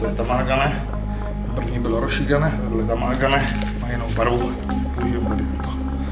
leta Mágané. První bylo Rošígané, leta Mágané, má jenom barvu, použijem tady tento.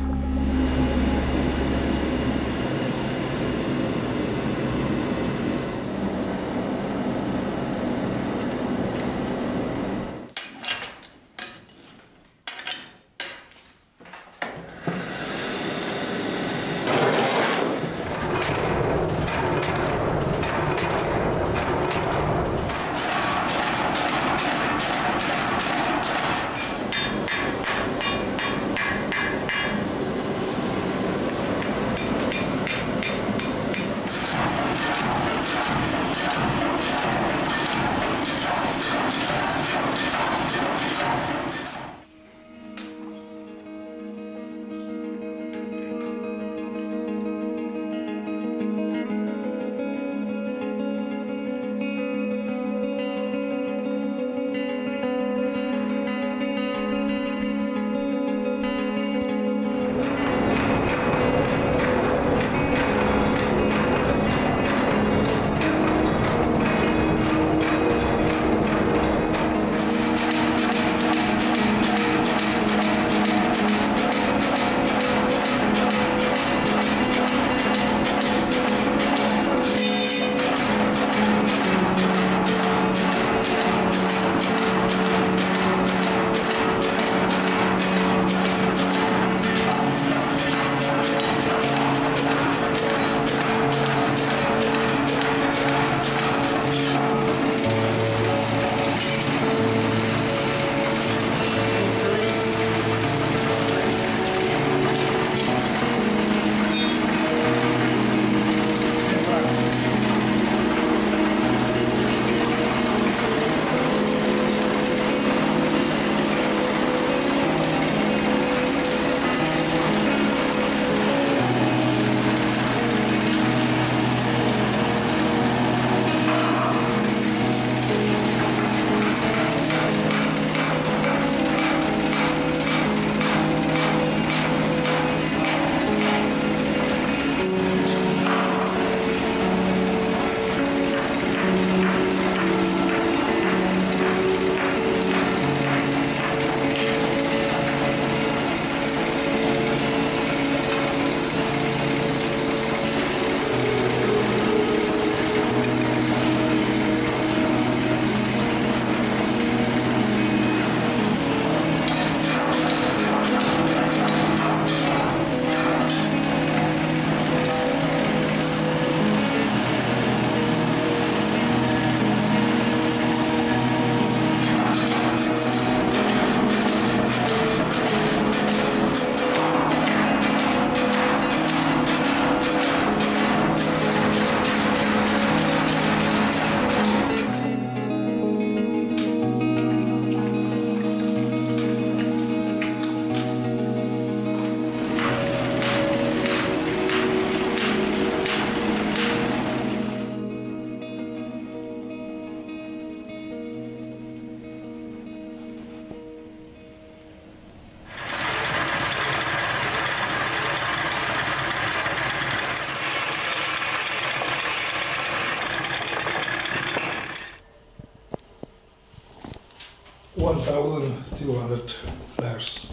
$1,200.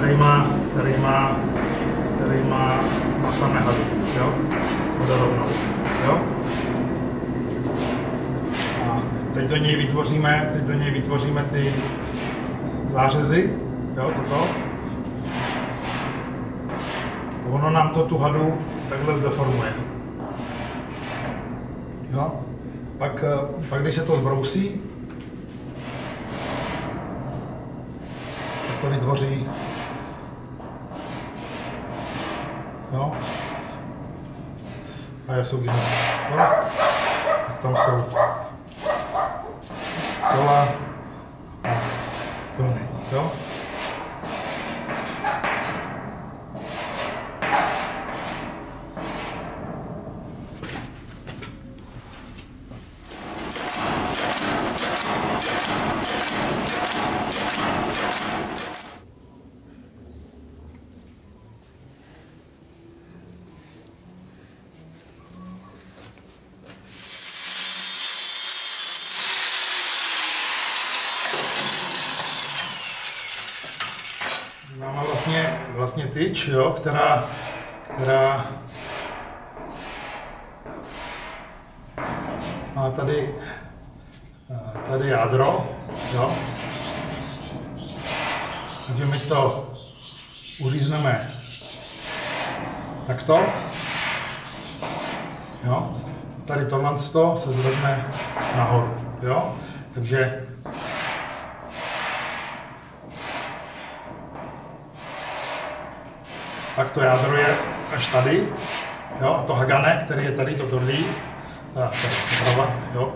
který má na samé hadu, jo? Bude rovnou, jo? A teď do něj vytvoříme ty zářezy, jo, toto. A ono nám to tu hadu takhle zdeformuje. Jo? Pak když se to zbrousí, tak to vytvoří, jo? A já jsou gihy, jo? Tak tam jsou kola a vlny, jo? Máme vlastně tyč, jo, která má tady jádro, jo. Takže my to uřízneme takto, jo. A tady tohle se zvedne nahoru, jo. Takže tak to jádro je až tady, jo, a to hagane, který je tady, to tvrdý, prava, jo.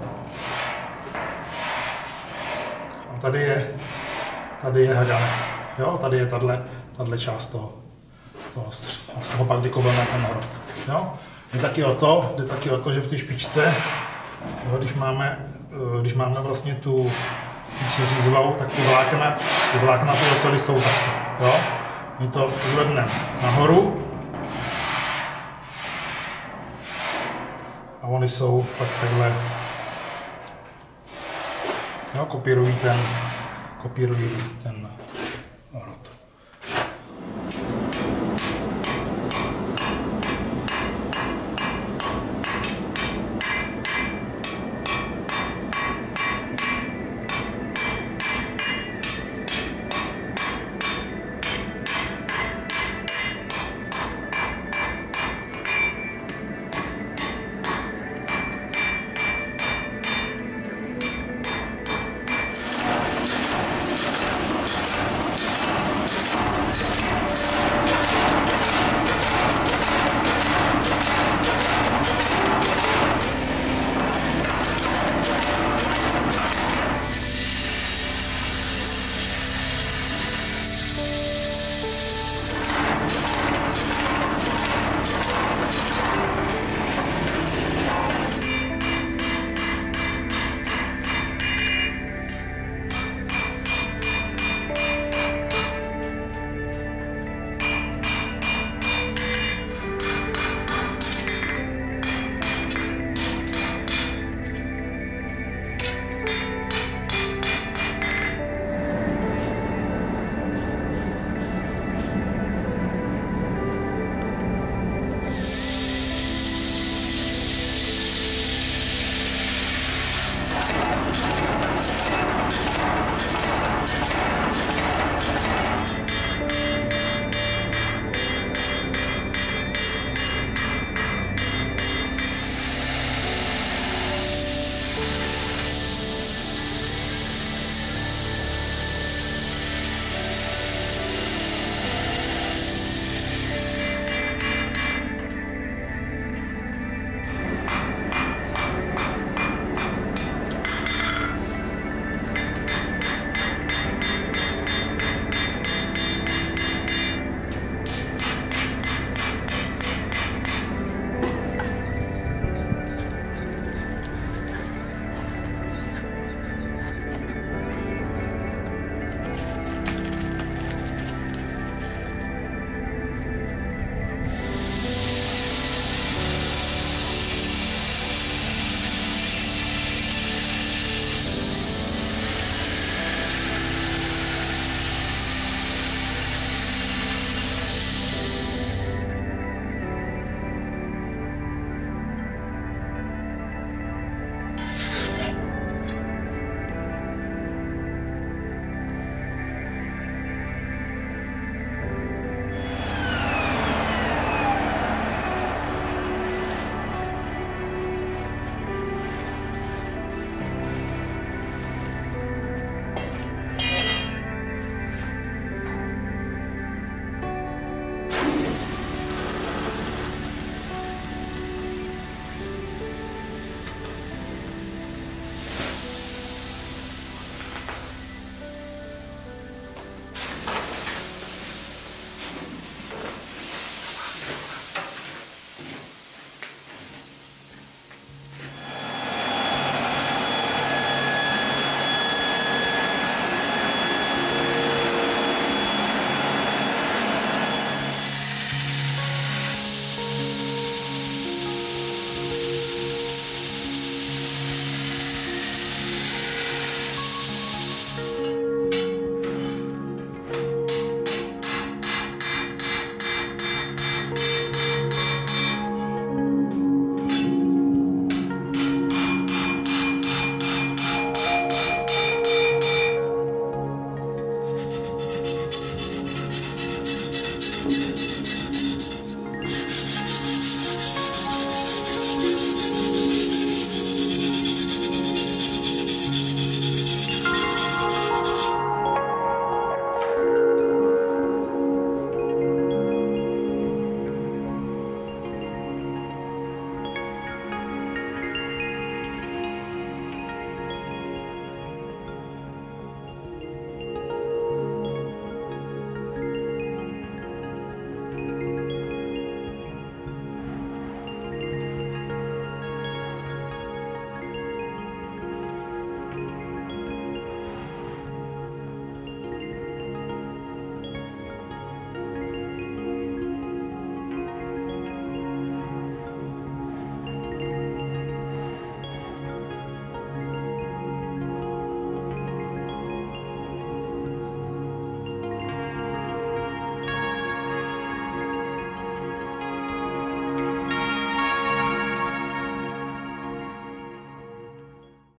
A tady je hagane, jo, tady je tahle část toho stři. A z toho pak vykováme ten hrot, jo. Jde taky o to, že v té špičce, jo, když máme vlastně tu řízlou, tak ty vlákna ty ocely jsou takto, jo. My to zvedneme nahoru a oni jsou pak takhle, jo, kopírují ten